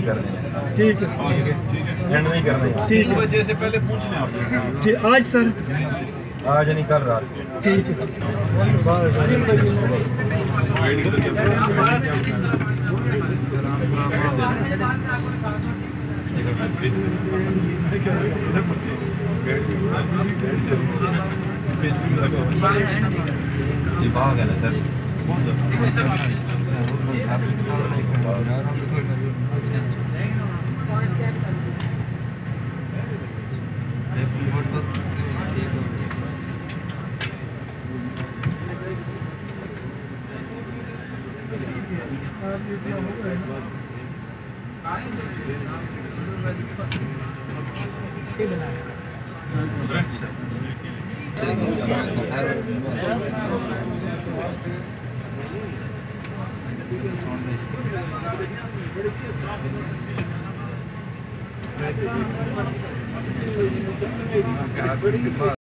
करने। ठीक है सर, एंड नहीं करने। ठीक है, वजह से पहले पूछ लें आप। ठीक आज सर, आज नहीं कल रात। ठीक है। ये भाग है ना सर।